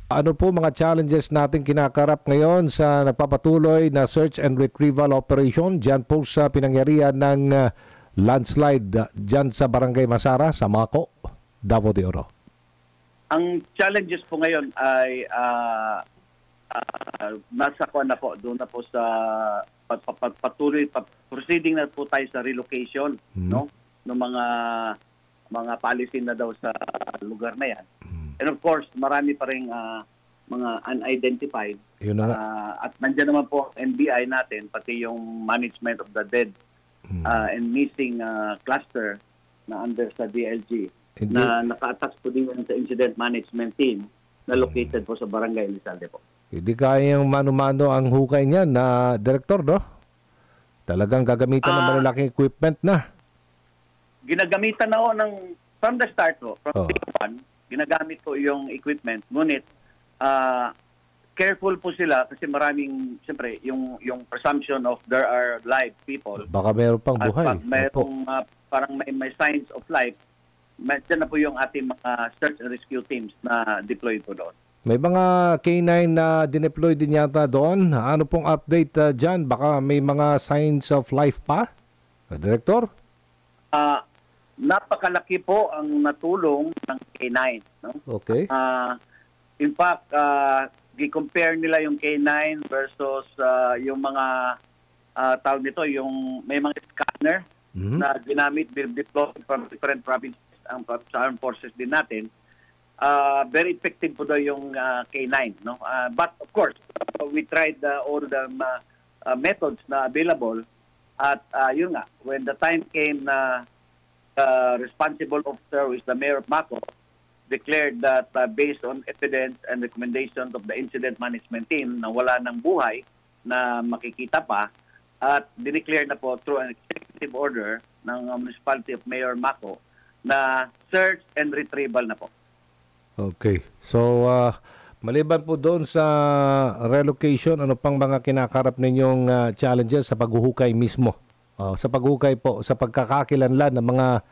Ano po mga challenges natin kinakarap ngayon sa nagpapatuloy na search and retrieval operation dyan po sa pinangyarihan ng landslide dyan sa Barangay Masara, sa Mako, Davao de Oro? Ang challenges po ngayon ay nasa kuan na po, doon na po sa patuloy proceeding na po tayo sa relocation no ng mga policy na daw sa lugar na yan. And of course, marami pa ring mga unidentified. At nandiyan naman po NBI natin, pati yung management of the dead and missing cluster na under sa DLG. Na naka-attach po din sa incident management team na located po sa Barangay Elizalde po. Hindi kayang mano-mano ang hukay niyan na Director, no? Talagang gagamitan ng malalaking equipment na. Ginagamitan na from the start po, from day one, ginagamit po yung equipment. Ngunit, careful po sila kasi maraming, siyempre, yung presumption of there are live people. Baka mayroon pang buhay. At mayroong parang may signs of life, dyan na po yung ating mga search and rescue teams na deployed po doon. May mga K9 na dineploy din yata doon. Ano pong update dyan? Baka may mga signs of life pa? Director? Napakalaki po ang natulong ng K9. No? Okay. In fact, i-compare nila yung K9 versus yung mga tawag nito, yung may mga scanner na ginamit, deployed from different provinces sa armed forces din natin. Very effective po daw yung K9. No? But of course, we tried all the methods na available at yun nga, when the time came na responsible officer, who is the Mayor of Mako, declared that based on evidence and recommendations of the incident management team na wala ng buhay na makikita pa, at dineclare na po through an executive order ng municipality of Mayor Mako na search and retrieval na po. Okay. So, maliban po doon sa relocation, ano pang mga kinakarap ninyong challenges sa paghuhukay mismo? Sa paghuhukay po, sa pagkakakilanlan ng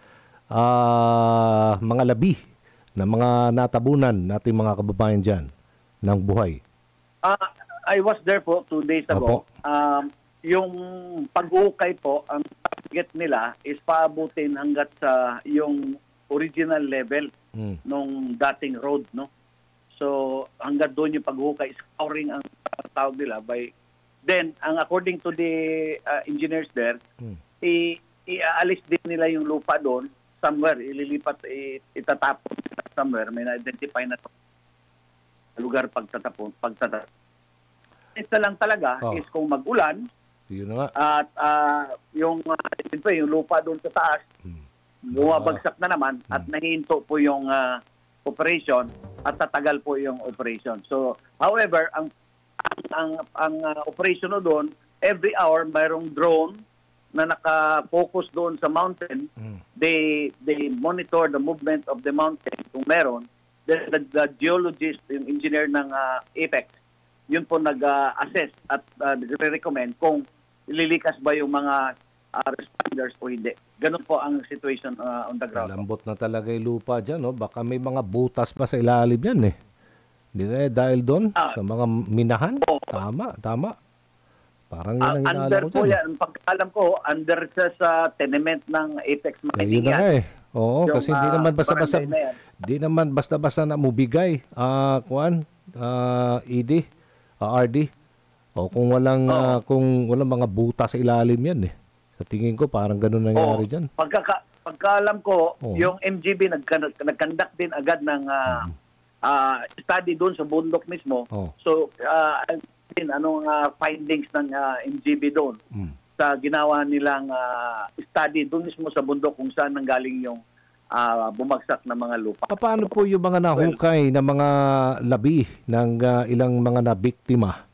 mga labi na mga natabunan nating mga kababayan dyan ng buhay. I was there po 2 days ago. Yung paghuhukay po, ang target nila is paabutin hanggat sa yung original level nung dating road, no? So hanggang doon yung paghuhukay, scouring ang tawag nila then according to the engineers there, iaalis din nila yung lupa doon somewhere, ililipat, itatapon somewhere, may na-identify na lugar pagtatapon. Ito lang talaga is kung mag-ulan, yun na nga. at yung lupa doon sa taas, bumabagsak na naman at nahihinto po yung operation at tatagal po yung operation. So, however, ang operation doon, every hour mayroong drone na naka-focus doon sa mountain. They monitor the movement of the mountain kung meron. The geologist, yung engineer ng Apex, yun po nag-assess at recommend kung lilikas ba yung mga responders o hindi. Ganun po ang situation on the ground. Lambot na talaga yung lupa dyan, no? Baka may mga butas pa sa ilalim yan, eh. Hindi kaya dahil doon sa mga minahan? Tama. Parang yan ang under inaalam ko po dyan. yan. Pagkaalam ko, under sa tenement ng Apex Mining yun na yan. nga eh. Oo, Yung, kasi hindi naman basta-basta na mubigay ED, RD. O kung walang mga butas sa ilalim yan eh. Sa tingin ko parang gano'n nangyari diyan. Pagkaalam ko, yung MGB nagkandak din agad ng study doon sa bundok mismo. So anong findings ng MGB doon sa ginawa nilang study doon mismo sa bundok kung saan nanggaling yung bumagsak na mga lupa. Paano po yung mga nahukay na mga labi ng ilang mga nabiktima?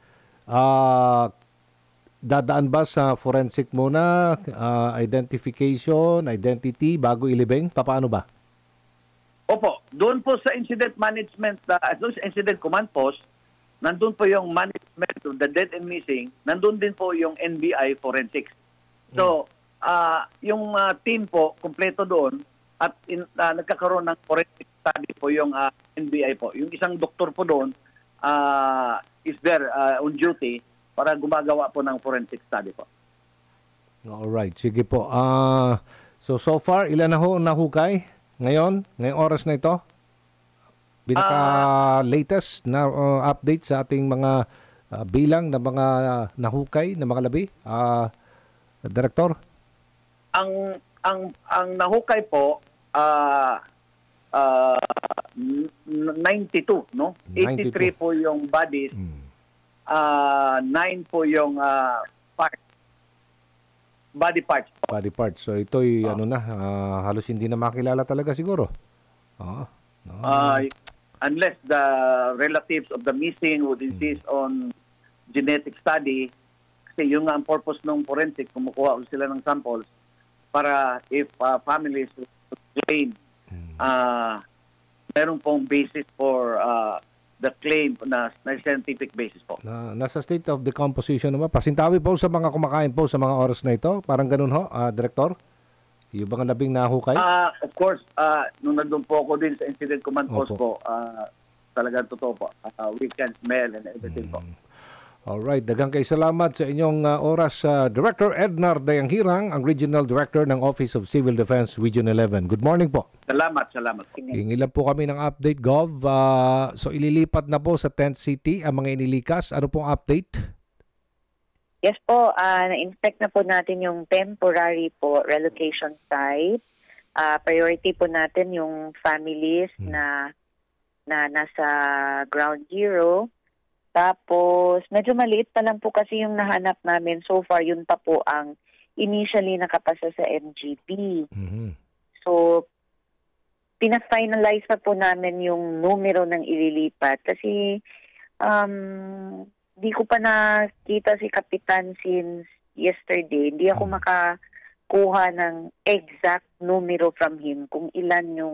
Dadaan ba sa forensic muna, identification, identity, bago ilibing? Paano ba? Opo, doon po sa incident management, doon sa incident command post, nandun po yung management of the dead and missing, nandun din po yung NBI forensics. So, yung team po, kompleto doon, at nagkakaroon ng forensic study po yung NBI po. Yung isang doktor po doon, is there on duty para gumagawa po ng forensic study po. Alright, sige po. So far, ilan na ho nahukay ngayong oras na ito? Pinaka-latest na update sa ating mga bilang na mga nahukay na mga labi, Director? Ang nahukay po 92, no? 92. 83 po yung bodies, 9 po yung body parts. Body parts. So ito'y halos hindi na makilala talaga siguro. Unless the relatives of the missing would insist on genetic study, kasi yung nga ang purpose ng forensic, kumukuha sila ng samples para if families claim meron pong basis for the claim na scientific basis po. Nasa state of decomposition naman. Pasintabi po sa mga kumakain po sa mga oras na ito. Parang ganun ho, Director? Yung mga labing nahukay? Of course, nung nandun po ako din sa incident command post po, talagang totoo po. We can smell and everything po. Alright, daghang kay salamat sa inyong oras. Director Ednar Dayanghirang, ang Regional Director ng Office of Civil Defense Region 11. Good morning po. Salamat. Hingi lang po kami ng update, Gov. So ililipat na po sa Tent City ang mga inilikas. Ano pong update? Yes po, na-inspect na po natin yung temporary po relocation site. Priority po natin yung families na nasa ground zero. Tapos, medyo maliit pa lang po kasi yung nahanap namin. So far, yun pa po ang initially nakapasa sa MGB. So, pina-finalize pa po namin yung numero ng ililipat. Kasi, di ko pa nakita si Kapitan since yesterday. Hindi ako makakuha ng exact numero from him kung ilan yung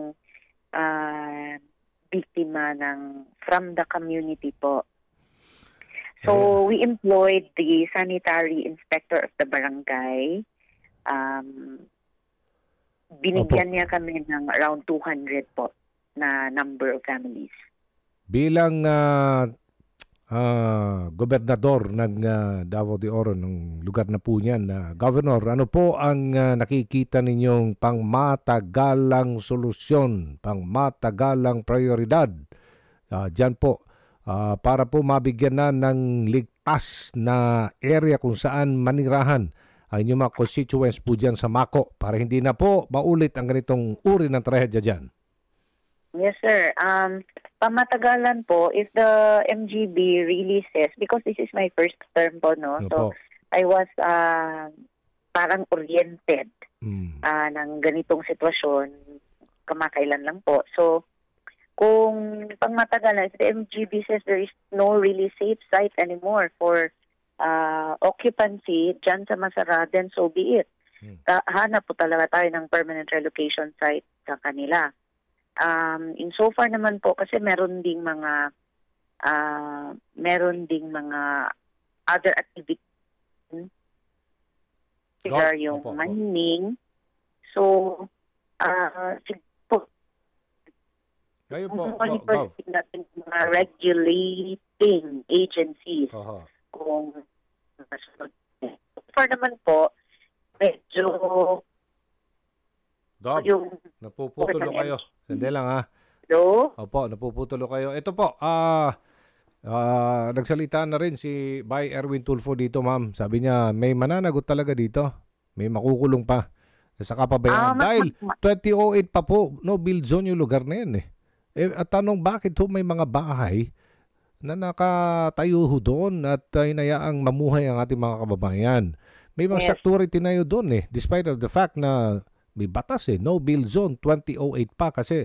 biktima from the community po. So, we employed the sanitary inspector of the barangay. Binigyan niya kami ng around 200 po na number of families. Bilang gobernador ng Davao de Oro, ng lugar na po niyan, Governor, ano po ang nakikita ninyong pangmatagalang solusyon, pangmatagalang prioridad dyan po para po mabigyan na ng ligtas na area kung saan manirahan ang inyong mga constituents po dyan sa Mako para hindi na po maulit ang ganitong uri ng trahedya dyan? Yes, sir. Pamatagalan po, if the MGB really says, because this is my first term po, no? So, I was parang oriented ng ganitong sitwasyon, kamakailan lang po. So, kung pangmatagalan, if the MGB says there is no really safe site anymore for occupancy dyan sa Masara, then so be it. Hanap po talaga tayo ng permanent relocation site sa kanila. In so far naman po, kasi meron ding mga other activities. Yung mining. So, kayo po, natin mga regulating agencies. Kung so far naman po, medyo yung napuputulo kayo. Sandali lang ha. Hello? Opo, napuputulo kayo. Ito po, nagsalita na rin si Bay Erwin Tulfo dito, ma'am. Sabi niya, may mananagot talaga dito. May makukulong pa. Sa kapabayaan. Dahil 2008 pa po, no build zone yung lugar na yan eh. At tanong, bakit ho may mga bahay na nakatayo ho doon at hinayaang mamuhay ang ating mga kababayan? May mga security na yun doon eh. Despite of the fact na may batas eh. No build zone, 2008 pa kasi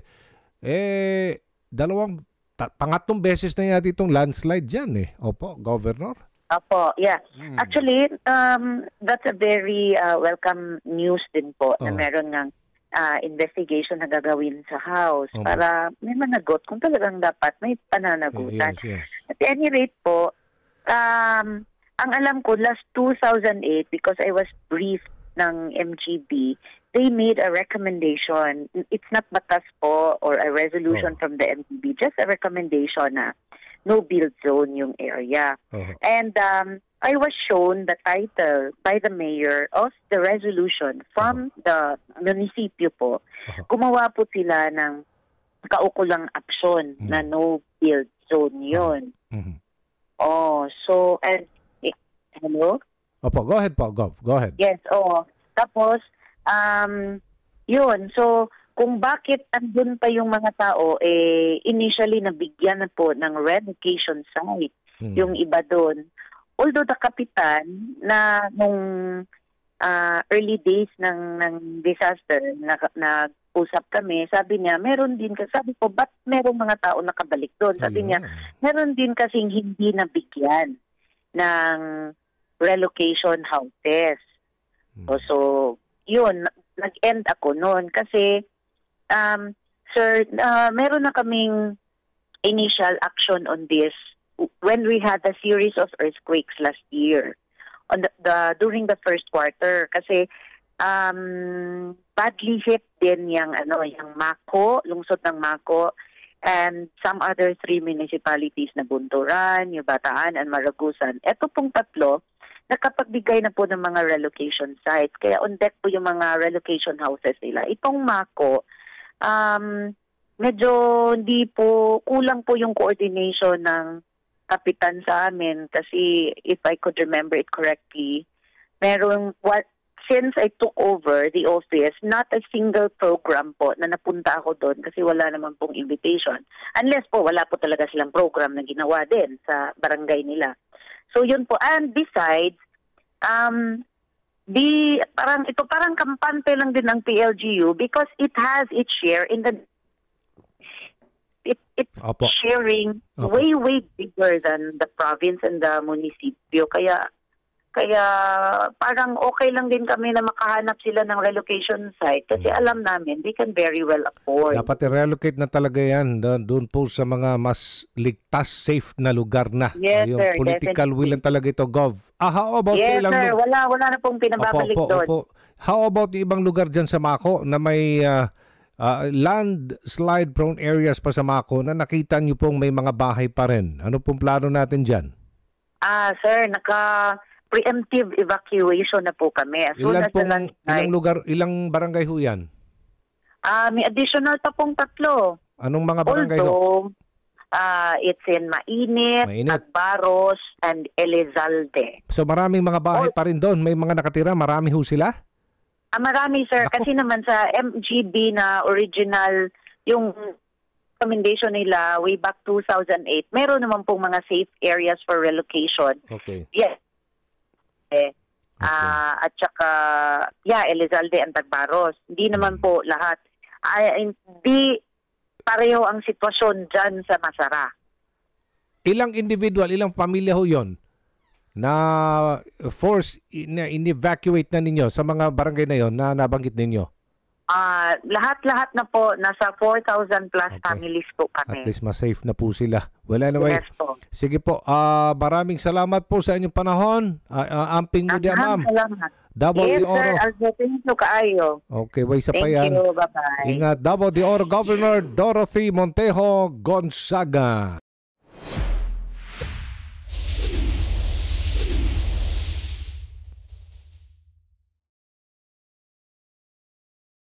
pangatlong beses na yata itong landslide dyan eh. Opo, Governor? Opo, yeah. Actually, that's a very welcome news din po na meron ng investigation na gagawin sa House para may managot kung talagang dapat may pananagutan. Yes. At any rate po, ang alam ko, last 2008, because I was briefed ng MGB, they made a recommendation. It's not batas po or a resolution from the MGB, just a recommendation na no-build zone yung area. And I was shown the title by the mayor of the resolution from the munisipyo po. Gumawa po sila ng kaukulang aksyon na no-build zone yun. So, and, hello? Opo, go ahead po, Gov. Go ahead. Yes, Tapos, yun. So, kung bakit andun pa yung mga tao, initially nabigyan na po ng relocation site yung iba doon. Although the kapitan na nung early days ng disaster, nag-usap kami, sabi niya, meron din, sabi ko, ba't merong mga tao nakabalik doon? Sabi niya, meron din kasing hindi nabigyan ng relocation houses. So yun, nag-end ako noon kasi, sir, meron na kaming initial action on this when we had a series of earthquakes last year on during the first quarter kasi badly hit din yung Mako, lungsod ng Mako, and some other 3 municipalities na Bunturan, Bataan, and Maragusan. Ito pong tatlo nakapagbigay na po ng mga relocation sites. Kaya on deck po yung mga relocation houses nila. Itong Mako, medyo hindi po, kulang po yung coordination ng kapitan sa amin kasi if I could remember it correctly, since I took over the office, not a single program po na napunta ako doon kasi wala naman pong invitation. Unless po, wala po talaga silang program na ginawa din sa barangay nila. So yun po. And besides, parang kampante lang din ng PLGU because it has its share in the it's sharing way bigger than the province and the municipio. Kaya parang okay lang din kami na makahanap sila ng relocation site kasi alam namin they can very well afford. Dapat i-relocate na talaga yan doon po sa mga mas ligtas, safe na lugar na. Yes, yung sir, political will lang talaga ito, Gov. How about yes, sa ilang sir. Wala na pong pinababalik doon. How about yung ibang lugar dyan sa Mako na may landslide prone areas pa sa Mako na nakita nyo pong may mga bahay pa rin? Ano pong plano natin dyan? Sir, preemptive evacuation na po kami. As ilan pong, ilang lugar, ilang barangay ho yan? May additional pa pong 3. Anong mga barangay ho? It's in Mainit, Agbaros, and Elizalde. So maraming mga bahay pa rin doon? May mga nakatira? Marami ho sila? Marami, sir. Ako. Kasi naman sa MGB na original, yung recommendation nila way back 2008, meron naman pong mga safe areas for relocation. Okay. Yes. At saka, Elizalde and Tagbaros. Hindi naman po lahat. Hindi pareho ang sitwasyon dyan sa Masara. Ilang individual, ilang pamilya ho yun na force na in-evacuate na ninyo sa mga barangay na yon na nabanggit ninyo? Lahat-lahat na po, nasa 4,000 plus families po kami. At least mas safe na po sila. Well, anyway, yes po. Sige po, maraming salamat po sa inyong panahon. Amping mo diyan, ma'am. Salamat. Davao yes, de Oro. Sir. Albertino kaayo. Okay, way sa pa yan. Thank you, bye-bye. Ingat, Davao de Oro Governor Dorothy Montejo Gonzaga.